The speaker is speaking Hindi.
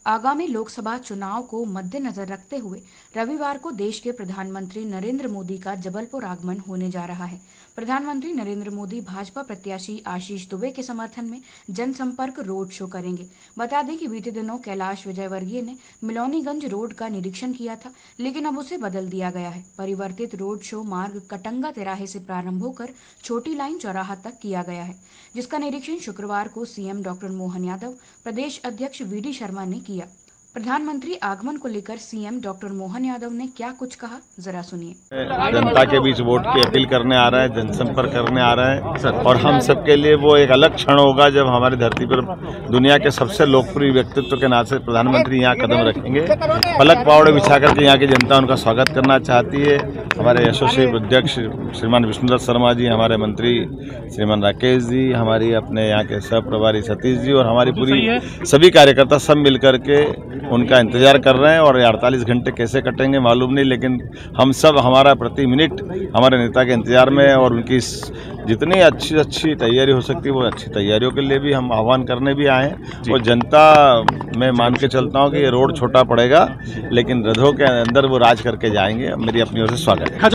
आगामी लोकसभा चुनाव को मद्देनजर रखते हुए रविवार को देश के प्रधानमंत्री नरेंद्र मोदी का जबलपुर आगमन होने जा रहा है। प्रधानमंत्री नरेंद्र मोदी भाजपा प्रत्याशी आशीष दुबे के समर्थन में जनसंपर्क रोड शो करेंगे। बता दें कि बीते दिनों कैलाश विजयवर्गीय ने मिलौनीगंज रोड का निरीक्षण किया था, लेकिन अब उसे बदल दिया गया है। परिवर्तित रोड शो मार्ग कटंगा तिराहे से प्रारंभ होकर छोटी लाइन चौराहा तक किया गया है, जिसका निरीक्षण शुक्रवार को सीएम डॉक्टर मोहन यादव, प्रदेश अध्यक्ष वीडी शर्मा ने किया। प्रधानमंत्री आगमन को लेकर सीएम डॉक्टर मोहन यादव ने क्या कुछ कहा, जरा सुनिए। जनता के बीच वोट की अपील करने आ रहा है, जनसंपर्क करने आ रहा है और हम सबके लिए वो एक अलग क्षण होगा जब हमारी धरती पर दुनिया के सबसे लोकप्रिय व्यक्तित्व के नाते प्रधानमंत्री यहाँ कदम रखेंगे। पलक पावड़े बिछा करके यहाँ की जनता उनका स्वागत करना चाहती है। हमारे एसोसिएट अध्यक्ष श्रीमान विष्णुदत्त शर्मा जी, हमारे मंत्री श्रीमान राकेश जी, हमारी अपने यहाँ के सह प्रभारी सतीश जी और हमारी पूरी सभी कार्यकर्ता सब मिलकर के उनका इंतजार कर रहे हैं। और 48 घंटे कैसे कटेंगे मालूम नहीं, लेकिन हम सब हमारा प्रति मिनट हमारे नेता के इंतजार में है और उनकी जितनी अच्छी तैयारी हो सकती है वो अच्छी तैयारियों के लिए भी हम आह्वान करने भी आए हैं। और जनता मैं मान के चलता हूँ कि ये रोड छोटा पड़ेगा, लेकिन रथों के अंदर वो राज करके जाएंगे। मेरी अपनी ओर से स्वागत है।